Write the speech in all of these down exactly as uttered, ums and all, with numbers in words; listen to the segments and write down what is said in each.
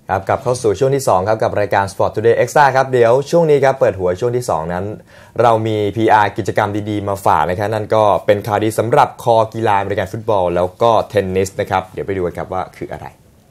ครับกลับเข้าสู่ช่วงที่สองครับกับรายการ Sport Today Extra ครับเดี๋ยวช่วงนี้ครับเปิดหัวช่วงที่สองนั้นเรามี พี อาร์ กิจกรรมดีๆมาฝากนะครับนั่นก็เป็นข่าวดีสำหรับคอกีฬาอเมริกันฟุตบอลแล้วก็เทนนิสนะครับเดี๋ยวไปดูกันครับว่าคืออะไร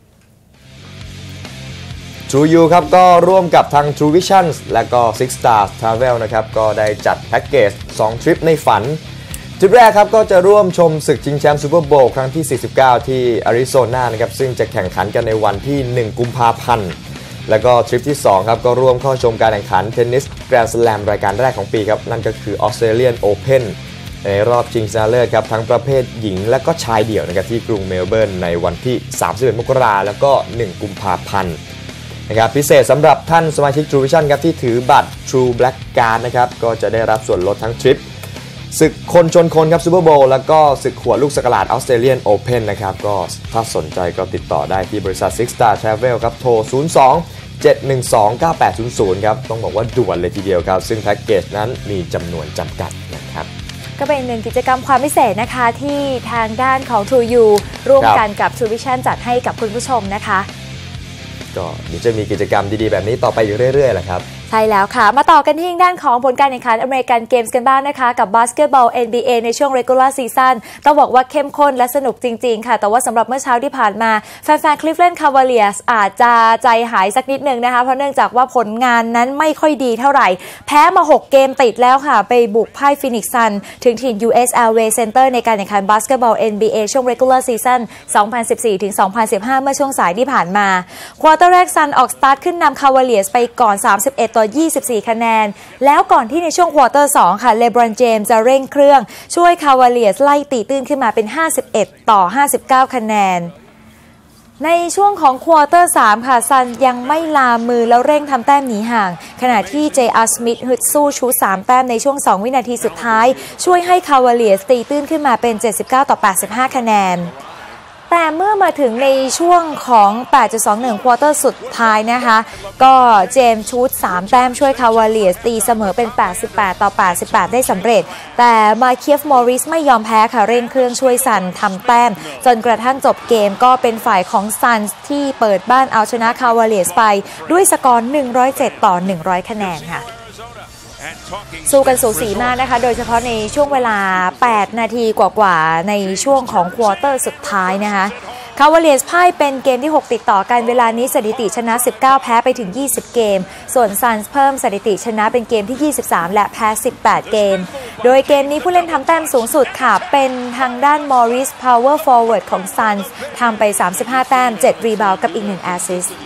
True You ครับก็ร่วมกับทาง True Visions และก็ Six Stars Travel นะครับก็ได้จัดแพ็กเกจสองทริปในฝันทริปแรกครับก็จะร่วมชมศึกชิงแชมป์ซูเปอร์โบว์ครั้งที่สี่สิบเก้าที่อาริโซนานะครับซึ่งจะแข่งขันกันในวันที่หนึ่งกุมภาพันธ์แล้วก็ทริปที่สองครับก็ร่วมเข้าชมการแข่งขันเทนนิสแกรนด์สแลมรายการแรกของปีครับนั่นก็คือ Australian Open ในรอบชิงชนะเลิศครับทั้งประเภทหญิงและก็ชายเดี่ยวนะครับที่กรุงเมลเบิร์นในวันที่สามสิบเอ็ดมกราคมแล้วก็หนึ่งกุมภาพันธ์นะครับพิเศษสำหรับท่านสมาชิก True Vision ครับที่ถือบัตร True Black Card นะครับก็จะได้รับส่วนลดทั้งทริปศึกคนชนคนครับซูเปอร์โบว์แล้วก็ศึกขวดลูกสกราดออสเตรเลียนโอเพ่นนะครับก็ถ้าสนใจก็ติดต่อได้ที่บริษัท Six Star Travel ครับโทรศูนย์ สอง เจ็ด หนึ่ง สอง เก้า แปด ศูนย์ ศูนย์ครับต้องบอกว่าด่วนเลยทีเดียวครับซึ่งแพ็กเกจนั้นมีจำนวนจำกัดนะครับก็เป็นหนึ่งกิจกรรมความพิเศษนะคะที่ทางด้านของ True You ร่วมกันกับ True Vision จัดให้กับคุณผู้ชมนะคะก็เดี๋ยวจะมีกิจกรรมดีๆแบบนี้ต่อไปอยู่เรื่อยๆแหละครับใช่แล้วค่ะมาต่อกันที่ด้านของผลการแข่งขันอเมริกันเกมส์กันบ้างนะคะกับบาสเกตบอล เอ็น บี เอ ในช่วง regular season ต้องบอกว่าเข้มข้นและสนุกจริงๆค่ะแต่ว่าสำหรับเมื่อเช้าที่ผ่านมาแฟนๆ Cleveland Cavaliers อาจจะใจหายสักนิดนึงนะคะเพราะเนื่องจากว่าผลงานนั้นไม่ค่อยดีเท่าไหร่แพ้มาหกเกมติดแล้วค่ะไปบุกพ่าย Phoenix Suns ถึงถิ่น ยู เอส Airways Center ในการแข่งขันบาสเกตบอล เอ็น บี เอ ช่วง regular season สองพันสิบสี่ถึงสองพันสิบห้า เมื่อช่วงสายที่ผ่านมาควอเตอร์แรก Suns ออกสตาร์ทขึ้นนำ Cavaliers ไปก่อนสามสิบเอ็ดต่อยี่สิบสี่คะแนนแล้วก่อนที่ในช่วงควอเตอร์สองค่ะเลบรอนเจมส์จะเร่งเครื่องช่วยคาวาเลียร์สไล่ตีตื้นขึ้นมาเป็นห้าสิบเอ็ดต่อห้าสิบเก้าคะแนนในช่วงของควอเตอร์สามค่ะซันยังไม่ลามือแล้วเร่งทำแต้มหนีห่างขณะที่ เจ อาร์ Smith ฮึดสู้ชูสามแต้มในช่วงสองวินาทีสุดท้ายช่วยให้คาวาเลียร์สตีตื้นขึ้นมาเป็นเจ็ดสิบเก้าต่อแปดสิบห้าคะแนนแต่เมื่อมาถึงในช่วงของ แปดจุดสองหนึ่ง ควอเตอร์สุดท้ายนะคะก็เจมส์ชูตสามแต้มช่วยคาวาเลียร์สตีเสมอเป็นแปดสิบแปดต่อแปดสิบแปดได้สำเร็จแต่มาเคียฟมอริสไม่ยอมแพ้ค่ะเร่งเครื่องช่วยซันทำแต้มจนกระทั่งจบเกมก็เป็นฝ่ายของซันที่เปิดบ้านเอาชนะคาวาเลียร์ไปด้วยสกอร์หนึ่งร้อยเจ็ดต่อหนึ่งร้อยคะแนนค่ะสู้กันสูสีมากนะคะโดยเฉพาะในช่วงเวลาแปดนาทีกว่าๆในช่วงของควอเตอร์สุดท้ายนะคะคาวาเลียร์สพ่ายเป็นเกมที่หกติดต่อกันเวลานี้สถิติชนะสิบเก้าแพ้ไปถึงยี่สิบเกมส่วนซันส์เพิ่มสถิติชนะเป็นเกมที่ยี่สิบสามและแพ้สิบแปดเกมโดยเกมนี้ผู้เล่นทำแต้มสูงสุดค่ะเป็นทางด้านมอริสพาวเวอร์ฟอร์เวิร์ดของซันส์ทำไปสามสิบห้าแต้มเจ็ดรีบาวด์กับอีกหนึ่งแอสซิสต์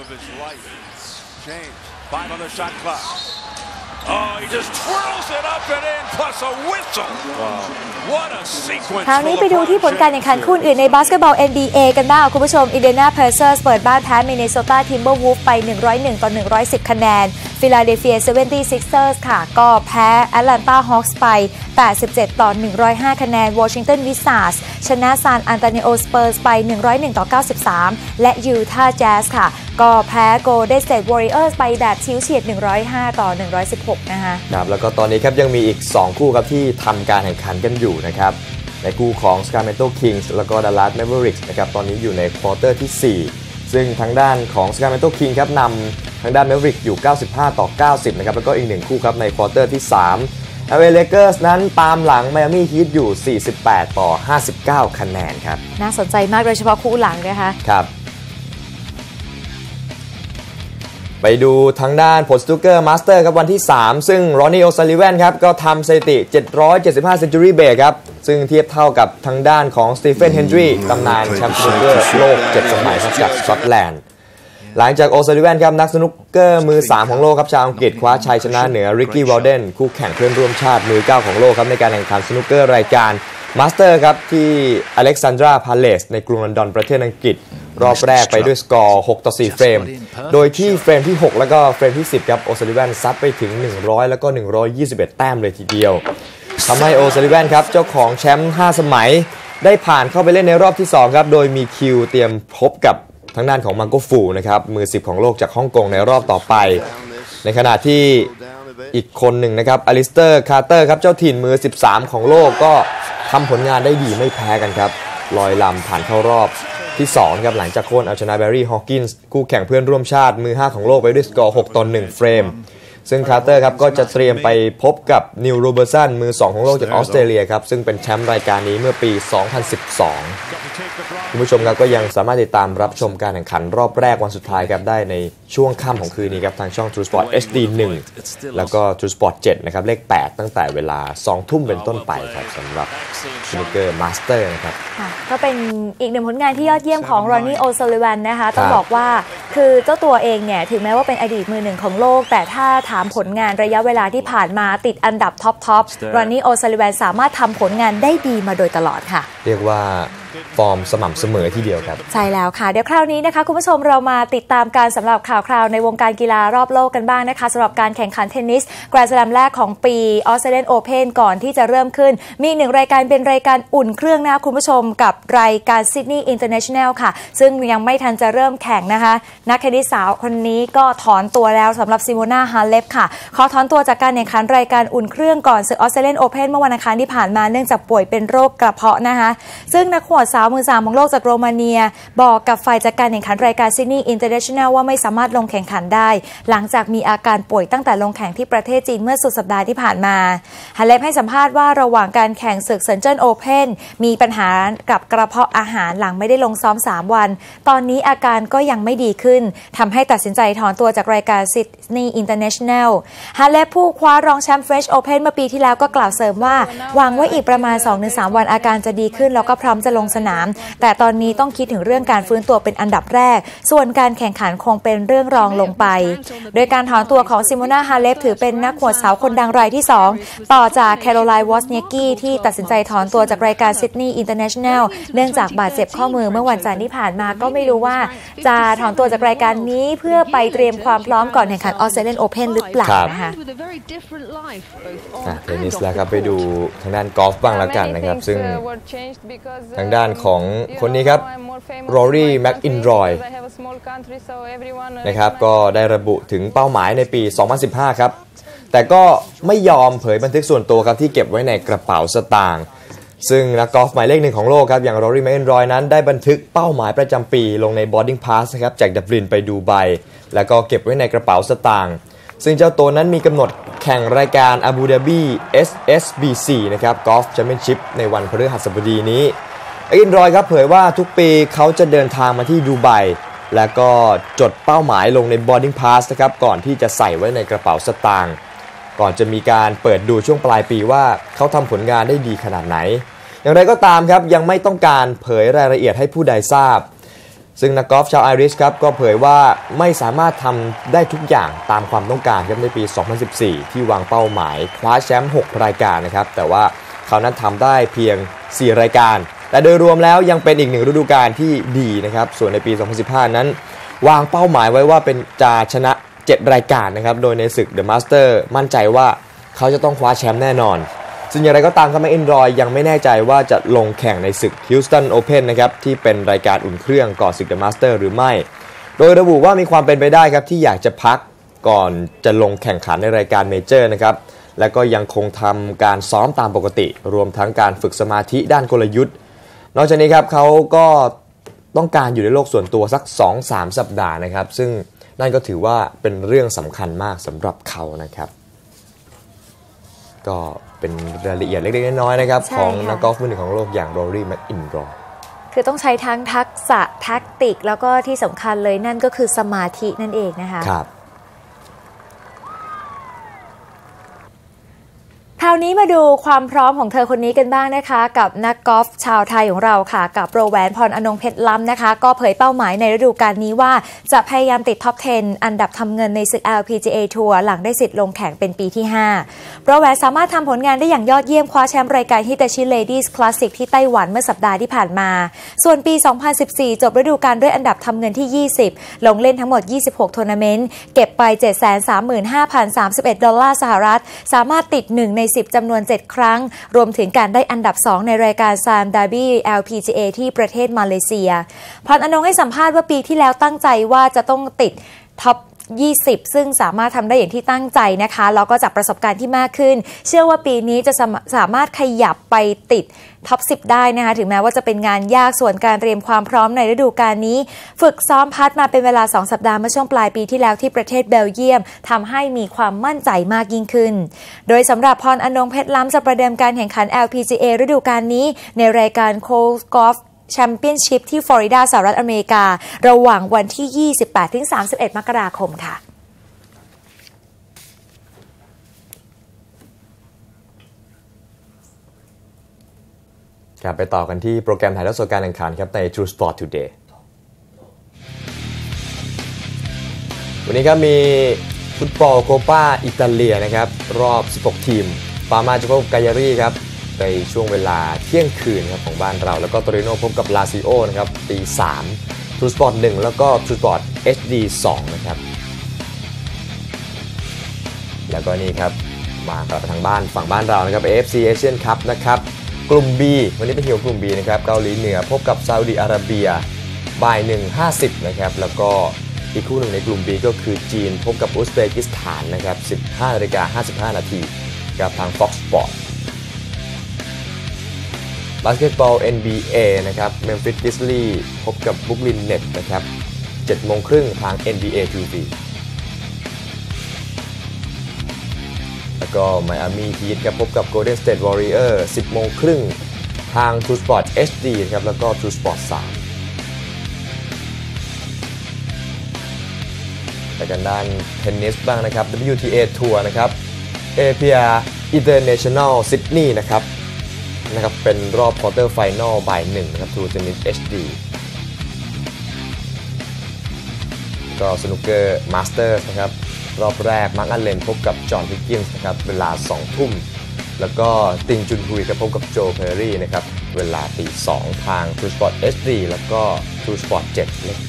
Oh, he just twirls it up and in, plus a whistle. Wow. What a sequence. คราวนี้ไปดูที่ผลการแข่งขันคู่อื่นในบาสเกตบอล เอ็น บี เอ กันบ้างคุณผู้ชม Indiana Pacers เปิดบ้านแพ้ Minnesota Timberwolves ไปหนึ่งร้อยเอ็ดต่อหนึ่งร้อยสิบคะแนน Philadelphia เซเวนตี้ซิกเซอร์ส ค่ะก็แพ้ Atlanta Hawks ไปแปดสิบเจ็ดต่อหนึ่งร้อยห้าคะแนน Washington Wizards ชนะ San Antonio Spurs ไปหนึ่งร้อยเอ็ดต่อเก้าสิบสามและ Utah Jazz ค่ะก็แพ้ Golden State Warriors ไปแบบชิวเฉียดหนึ่งร้อยห้าต่อหนึ่งร้อยสิบหกนะคะครับแล้วก็ตอนนี้ครับยังมีอีกสองคู่ครับที่ทำการแข่งขันกันอยู่นะครับในคู่ของ Sacramento Kings แล้วก็ Dallas Mavericks นะครับตอนนี้อยู่ในควอเตอร์ที่สี่ซึ่งทางด้านของ Sacramento Kings ครับนำทางด้าน Mavericks อยู่เก้าสิบห้าต่อเก้าสิบนะครับแล้วก็อีกหนึ่งคู่ครับในควอเตอร์ที่สาม แอล เอ Lakers นั้นตามหลัง Miami Heat อยู่สี่สิบแปดต่อห้าสิบเก้าคะแนนครับน่าสนใจมากโดยเฉพาะคู่หลังนะคะครับไปดูทางด้านผลสนุกเกอร์มาสเตอร์ครับวันที่สามซึ่งรอนนี่โอซาลิแวนครับก็ทำสถิติเจ็ดร้อยเจ็ดสิบห้าเซนจูรี่เบรกครับซึ่งเทียบเท่ากับทางด้านของสตีเฟนเฮนดรีตำนานแชมป์สนุกเกอร์โลกเจ็ดสมัยครับจากสกอตแลนด์หลังจากโอซาลิแวนครับนักสนุกเกอร์มือสามของโลกครับชาวอังกฤษคว้าชัยชนะเหนือริกกี้วอลเดนคู่แข่งเพื่อนร่วมชาติมือเก้าของโลกครับในการแข่งขันสนุกเกอร์รายการมาสเตอร์ครับที่อเล็กซานดราพาเลสในกรุงลอนดอนประเทศอังกฤษรอบแรกไปด้วยสกอร์หกต่อสี่เฟรมโดยที่เฟรมที่หกแล้วก็เฟรมที่สิบครับโอซาลิแวนซัดไปถึงหนึ่งร้อยแล้วก็หนึ่งร้อยยี่สิบเอ็ดแต้มเลยทีเดียวทำให้โอซาลิแวนครับเจ้าของแชมป์ห้าสมัยได้ผ่านเข้าไปเล่นในรอบที่สองครับโดยมีคิวเตรียมพบกับทางด้านของมังโกฟูนะครับมือสิบของโลกจากฮ่องกงในรอบต่อไปในขณะที่อีกคนหนึ่งนะครับอลิสเตอร์คาร์เตอร์ครับเจ้าถิ่นมือสิบสามของโลกก็ทำผลงานได้ดีไม่แพ้กันครับลอยลำผ่านเข้ารอบที่สองครับหลังจากโค่นเอาชนะแบร์รี่ฮอว์กินส์คู่แข่งเพื่อนร่วมชาติมือห้าของโลกไปด้วยสกอร์หกต่อหนึ่งเฟรมซึ่งคาร์เตอร์ครับก็จะเตรียมไปพบกับนิวโรเบอร์สันมือสองของโลกจากออสเตรเลียครับซึ่งเป็นแชมป์รายการนี้เมื่อปี สองพันสิบสอง คุณผู้ชมครับก็ยังสามารถติดตามรับชมการแข่งขันรอบแรกวันสุดท้ายครับได้ในช่วงค่ำของคืนนี้ครับทางช่อง True Sport เอช ดี หนึ่ง แล้วก็ True Sport เจ็ดนะครับเลขแปดตั้งแต่เวลา สองทุ่มเป็นต้นไปครับสำหรับสนุกเกอร์มาสเตอร์นะครับก็เป็นอีกหนึ่งผลงานที่ยอดเยี่ยมของรอนนี่โอซัลลิแวนนะคะต้องบอกว่าคือเจ้าตัวเองเนี่ยถึงแม้ว่าเป็นอดีตมือหนึ่งของโลกแต่ถ้าถามผลงานระยะเวลาที่ผ่านมาติดอันดับท็อปท็อปรอนนี่โอซัลลิแวนสามารถทำผลงานได้ดีมาโดยตลอดค่ะเรียกว่าฟอร์มสม่ำเสมอทีเดียวครับใช่แล้วค่ะเดี๋ยวคราวนี้นะคะคุณผู้ชมเรามาติดตามการสำหรับข่าวคราวในวงการกีฬารอบโลกกันบ้างนะคะสำหรับการแข่งขันเทนนิสแกรนด์สแลมแรกของปีออสเตรเลียนโอเพ่นก่อนที่จะเริ่มขึ้นมีหนึ่งรายการเป็นรายการอุ่นเครื่องนะคะคุณผู้ชมกับรายการซิดนีย์อินเตอร์เนชั่นแนลค่ะซึ่งยังไม่ทันจะเริ่มแข่งนะคะนักเทนนิสสาวคนนี้ก็ถอนตัวแล้วสำหรับซิโมนาฮาเลปค่ะขอถอนตัวจากการแข่งขันรายการอุ่นเครื่องก่อนศึกออสเตรเลียนโอเพ่นเมื่อวันอังคารที่ผ่านมาเนื่องจากป่วยเป็นโรคกระเพาะนะคะซึ่งนักขวดสาวมือสามของโลกจากโรมาเนียบอกกับฝ่ายจัดการแข่งขันรายการซิดนีย์อินเตอร์เนชั่นแนลว่าไม่สามารถลงแข่งขันได้หลังจากมีอาการป่วยตั้งแต่ลงแข่งที่ประเทศจีนเมื่อสุดสัปดาห์ที่ผ่านมาฮาเลปให้สัมภาษณ์ว่าระหว่างการแข่งศึกเซินเจิ้นโอเพ่นมีปัญหากับกระเพาะอาหารหลังไม่ได้ลงซ้อมสามวันตอนนี้อาการก็ยังไม่ดีขึ้นทำให้ตัดสินใจถอนตัวจากรายการซิดนีย์อินเตอร์เนชั่นแนลฮาเลปผู้คว้ารองแชมป์เฟรนช์โอเพ่นเมื่อปีที่แล้วก็กล่าวเสริมว่าหวังว่าอีกประมาณ สองถึงสาม วันอาการจะดีขึ้นแล้วก็พร้อมจะลงสนามแต่ตอนนี้ต้องคิดถึงเรื่องการฟื้นตัวเป็นอันดับแรกส่วนการแข่งขันคงเป็นเรื่องรองลงไปโดยการถอนตัวของซิโมนาฮาเลปถือเป็นนักขวดสาวคนดังรายที่สองต่อจากแคโรไลน์วอสเนียกี้ที่ตัดสินใจถอนตัวจากรายการซิดนีย์อินเตอร์เนชั่นแนลเนื่องจากบาดเจ็บข้อมือเมื่อวันจันทร์ที่ผ่านมาก็ไม่รู้ว่าจะถอนตัวจากรายการนี้เพื่อไปเตรียมความพร้อมก่อนแข่งขันออสเตรเลียนโอเพ่นหรือเปล่านะคะเทนนิสแล้วครับไปดูทางด้านกอล์ฟบ้างแล้วกันนะครับซึ่งทางด้านของคนนี้ครับรอรี่แม็กอินรอยนะครับก็ได้ระบุถึงเป้าหมายในปี สองพันสิบห้า ครับแต่ก็ไม่ยอมเผยบันทึกส่วนตัวครับที่เก็บไว้ในกระเป๋าสตางค์ซึ่งนักกอล์ฟหมายเลขหนึ่งของโลกครับอย่างรอรี่แม็กอินรอยนั้นได้บันทึกเป้าหมายประจำปีลงใน boarding pass นะครับจากดับลินไปดูไบแล้วก็เก็บไว้ในกระเป๋าสตางค์ซึ่งเจ้าตัวนั้นมีกำหนดแข่งรายการอาบูดาบี เอส เอส บี ซี นะครับกอล์ฟแชมเปี้ยนชิพในวันพฤหัสบดีนี้อินรอยครับเผยว่าทุกปีเขาจะเดินทางมาที่ดูไบแล้วก็จดเป้าหมายลงใน boarding pass นะครับก่อนที่จะใส่ไว้ในกระเป๋าสตางค์ก่อนจะมีการเปิดดูช่วงปลายปีว่าเขาทำผลงานได้ดีขนาดไหนอย่างไรก็ตามครับยังไม่ต้องการเผยรายละเอียดให้ผู้ใดทราบซึ่งนักกอล์ฟชาวไอริชครับก็เผยว่าไม่สามารถทำได้ทุกอย่างตามความต้องการครับในปี สองพันสิบสี่ ที่วางเป้าหมายคว้าแชมป์หกรายการนะครับแต่ว่าเขานั้นทำได้เพียงสี่รายการแต่โดยรวมแล้วยังเป็นอีกหนึ่งฤดูกาลที่ดีนะครับส่วนในปี สองพันสิบห้า นั้นวางเป้าหมายไว้ว่าเป็นจะชนะเจ็ดรายการนะครับโดยในศึก The Master มั่นใจว่าเขาจะต้องคว้าแชมป์แน่นอนซึ่งอย่างไรก็ตามครับแม็กอินรอยยังไม่แน่ใจว่าจะลงแข่งในศึก Houston Open นะครับที่เป็นรายการอุ่นเครื่องก่อนศึก The Master หรือไม่โดยระบุว่ามีความเป็นไปได้ครับที่อยากจะพักก่อนจะลงแข่งขันในรายการเมเจอร์นะครับและก็ยังคงทำการซ้อมตามปกติรวมทั้งการฝึกสมาธิด้านกลยุทธ์นอกจากนี้ครับเขาก็ต้องการอยู่ในโลกส่วนตัวสัก สองถึงสาม สัปดาห์นะครับซึ่งนั่นก็ถือว่าเป็นเรื่องสำคัญมากสำหรับเขานะครับก็เป็นรายละเอียดเล็กๆน้อยๆนะครับของนักกอล์ฟมือหนึ่งของโลกอย่างรอรี่แม็กอินรอยคือต้องใช้ทั้งทักษะแท็กติกแล้วก็ที่สำคัญเลยนั่นก็คือสมาธินั่นเองนะคะครับคราวนี้มาดูความพร้อมของเธอคนนี้กันบ้างนะคะกับนักกอล์ฟชาวไทยของเราค่ะกับโปรแหวนพรอนงเพชรล้ำนะคะก็เผยเป้าหมายในฤดูกาลนี้ว่าจะพยายามติดท็อปสิบอันดับทำเงินในศึก แอล พี จี เอ ทัวร์หลังได้สิทธิ์ลงแข่งเป็นปีที่ห้าโปรแหวนสามารถทำผลงานได้อย่างยอดเยี่ยมคว้าแชมป์รายการฮิตาชิ Ladies Classic ที่ไต้หวันเมื่อสัปดาห์ที่ผ่านมาส่วนปี สองพันสิบสี่ จบฤดูกาลด้วยอันดับทำเงินที่ยี่สิบลงเล่นทั้งหมดยี่สิบหกทัวร์นาเมนต์เก็บไป เจ็ดแสนสามหมื่นห้าพันสามสิบเอ็ด ดอลลาร์สหรัฐสามารถติดหนึ่งในสิบจำนวนเจ็ดครั้งรวมถึงการได้อันดับสองในรายการซามดาร์บี้ แอล พี จี เอ ที่ประเทศมาเลเซียพรอนงให้สัมภาษณ์ว่าปีที่แล้วตั้งใจว่าจะต้องติดท็อปยี่สิบซึ่งสามารถทำได้อย่างที่ตั้งใจนะคะแล้วก็จากประสบการณ์ที่มากขึ้นเชื่อว่าปีนี้จะสามารถขยับไปติดท็อปสิบได้นะคะถึงแม้ว่าจะเป็นงานยากส่วนการเตรียมความพร้อมในฤดูกาลนี้ฝึกซ้อมพัดมาเป็นเวลาสองสัปดาห์เมื่อช่วงปลายปีที่แล้วที่ประเทศเบลเยียมทำให้มีความมั่นใจมากยิ่งขึ้นโดยสำหรับพรอนงเพชรล้ำจะประเดิมการแข่งขัน แอล พี จี เอ ฤดูกาลนี้ในรายการ Coles Golfแชมเปี้ยนชิพที่ฟลอริดาสหรัฐอเมริการะหว่างวันที่ ยี่สิบแปดถึงสามสิบเอ็ด มกราคมค่ะครับไปต่อกันที่โปรแกรมถ่ายทอดสดการแข่งขันครับใน True Sport Today วันนี้ก็มีฟุตบอลโคปาอิตาเลียนะครับรอบสิบหกทีมปามาจะพบกับกายารีครับในช่วงเวลาเที่ยงคืนครับของบ้านเราแล้วก็โตริโนพบกับลาซิโอนะครับตีสาม True Sport หนึ่งแล้วก็ True Sport เอช ดี สองนะครับแล้วก็นี่ครับมากลับไปทางบ้านฝั่งบ้านเรานะครับ เอ เอฟ ซี Asian Cup นะครับกลุ่ม B วันนี้เป็นทีมกลุ่ม B นะครับเกาหลีเหนือพบกับซาอุดิอาระเบียบ่ายหนึ่ง ห้าสิบนะครับแล้วก็อีกคู่หนึ่งในกลุ่ม B ก็คือจีนพบกับอุซเบกิสถานนะครับ สิบห้านาฬิกาห้าสิบห้านาทีกับทาง Fox Sports บาสเกตบอล เอ็น บี เอ นะครับ Memphis Grizzlies พบกับ Brooklyn Nets นะครับ เจ็ดโมงครึ่งทาง เอ็น บี เอ ที วี แล้วก็ Miami Heat ครับพบกับ Golden State Warriors สิบโมงครึ่งทาง True Sport เอช ดี นะครับแล้วก็ True Sport สามไปกันด้านเทนนิสบ้างนะครับ ดับเบิลยู ที เอ ทัวร์นะครับ เอ พี อาร์ International Sydney นะครับนะครับเป็นรอบควอเตอร์ไฟนอลบ่ายหนึ่งนะครับ True Tennis เอช ดี ก็สนุกเกอร์มาสเตอร์นะครับรอบแรกมาร์คอัลเลนพบกับจอห์นฮิกกินส์นะครับเวลาสองทุ่มแล้วก็ติงจุนฮุยกับพบกับโจเพอร์รี่นะครับเวลาตีสองทาง True Sport เอช ดี แล้วก็ True Sport เจ็ดเลข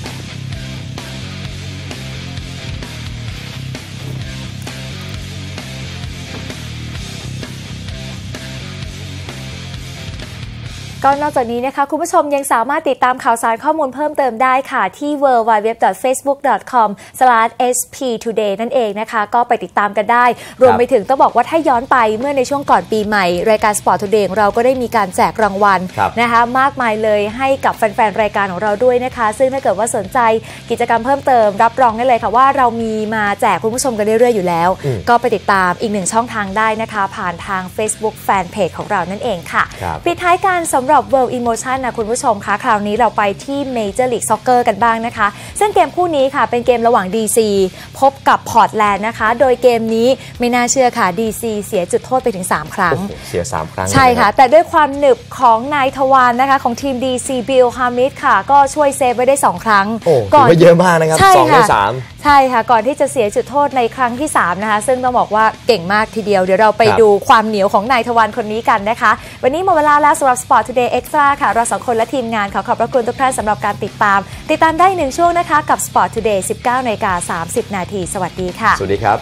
ก็นอกจากนี้นะคะคุณผู้ชมยังสามารถติดตามข่าวสารข้อมูลเพิ่มเติมได้ค่ะที่ ดับเบิลยู ดับเบิลยู ดับเบิลยู ดอท เฟซบุ๊ก ดอท คอม สแลช เอส พี ทูเดย์ นั่นเองนะคะก็ไปติดตามกันได้รวมไปถึงต้องบอกว่าถ้าย้อนไปเมื่อในช่วงก่อนปีใหม่รายการ Sport Today ของเราก็ได้มีการแจกรางวัลนะคะมากมายเลยให้กับแฟนๆรายการของเราด้วยนะคะซึ่งถ้าเกิดว่าสนใจกิจกรรมเพิ่มเติมรับรองได้เลยค่ะว่าเรามีมาแจกคุณผู้ชมกันเรื่อยๆอยู่แล้วก็ไปติดตามอีกหนึ่งช่องทางได้นะคะผ่านทาง Facebook Fanpage ของเรานั่นเองค่ะปิดท้ายกันสำหรับ World Emotionนะคุณผู้ชมคะคราวนี้เราไปที่ Major League Soccer กันบ้างนะคะซึ่งเกมคู่นี้ค่ะเป็นเกมระหว่าง ดี ซี พบกับ Portland นะคะโดยเกมนี้ไม่น่าเชื่อค่ะ ดี ซี เสียจุดโทษไปถึงสามครั้งเสียสามครั้งใช่ค่ะแต่ด้วยความหนึบของนายทวารนะคะของทีม ดี ซี บิล ฮามิดค่ะก็ช่วยเซฟไว้ได้สองครั้งก่อนเยอะมากนะครับสองในสามใช่ค่ะก่อนที่จะเสียจุดโทษในครั้งที่สามนะคะซึ่งต้องบอกว่าเก่งมากทีเดียวเดี๋ยวเราไปดูความเหนียวของนายทวารคนนี้กันนะคะวันนี้หมดเวลาแล้วสำหรับ Sport Today Extra ค่ะเราสองคนและทีมงานขอขอบพระคุณทุกท่านสำหรับการติดตามติดตามได้หนึ่งช่วงนะคะกับ Sport Today สิบเก้านาฬิกาสามสิบนาทีสวัสดีค่ะสวัสดีครับ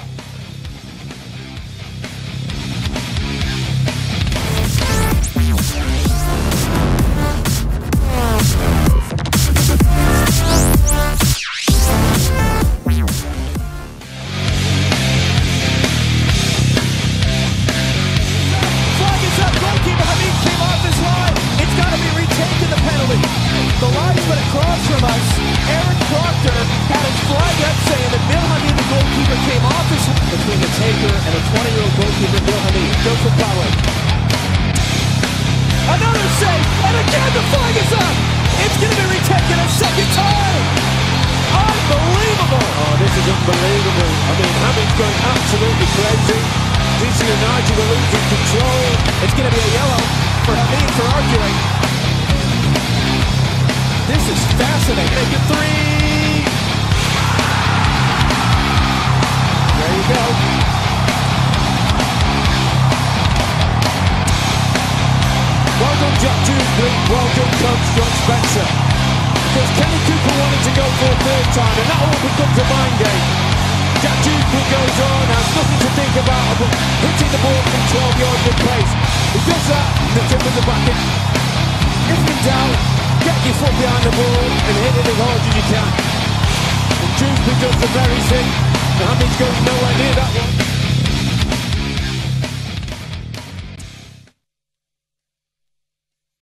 Another save, and again the flag is up. It's going to be retaken a second time. Unbelievable. Oh, this is unbelievable. I mean, Hamid's going absolutely crazy. D C United are losing control. It's going to be a yellow for Hamid for arguing. This is fascinating. Make it three. There you go. Well done, Jack Dewsbury. Well done, coach John Spencer. Because Kenny Cooper wanted to go for a third time, and that all becomes a mind game. Jack Dewsbury goes on, has nothing to think about but hitting the ball from twelve yards in pace. He does that, the tip of the back. If in doubt, get your foot behind the ball and hit it as hard as you can. And He does the very thing. Mohamed's going nowhere near that one.